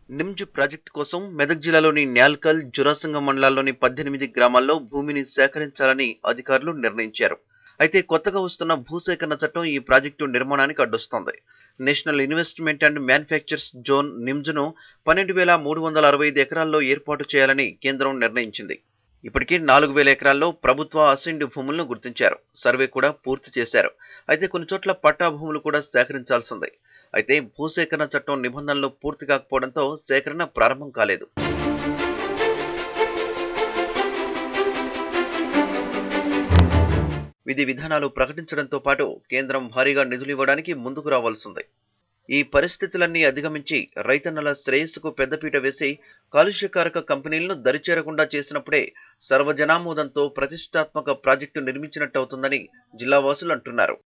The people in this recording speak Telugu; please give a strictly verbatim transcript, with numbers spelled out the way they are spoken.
నిమ్జ్ ప్రాజెక్టు కోసం మెదక్ జిల్లాలోని న్యాల్కల్, జురాసింగం మండలాల్లోని పద్దెనిమిది గ్రామాల్లో భూమిని సేకరించాలని అధికారులు నిర్ణయించారు. అయితే కొత్తగా వస్తున్న భూసేకరణ చట్టం ఈ ప్రాజెక్టు నిర్మాణానికి అడ్డొస్తోంది. National investment and manufactures zone నిమ్జ్ను పన్నెండు వేల మూడు వందల అరవై ఐదు ఎకరాల్లో ఏర్పాటు చేయాలని కేంద్రం నిర్ణయించింది. ఇప్పటికే నాలుగు వేల ఎకరాల్లో ప్రభుత్వ అసైన్డ్ భూములను గుర్తించారు. సర్వే కూడా పూర్తి చేశారు. అయితే కొన్ని చోట్ల పట్టా భూములు కూడా సేకరించాల్సింది. అయితే భూసేకరణ చట్టం నిబంధనలు పూర్తి కాకపోవడంతో సేకరణ ప్రారంభం కాలేదు. విధి విధానాలు ప్రకటించడంతో పాటు కేంద్రం భారీగా నిధులు ఇవ్వడానికి ముందుకు రావాల్సింది. ఈ పరిస్థితులన్నీ అధిగమించి రైతన్నల శ్రేయస్సుకు పెద్దపీట వేసి కాలుష్యకారక కంపెనీలను దరిచేరకుండా చేసినప్పుడే సర్వజనామోదంతో ప్రతిష్టాత్మక ప్రాజెక్టు నిర్మించినట్టవుతుందని జిల్లావాసులు అంటున్నారు.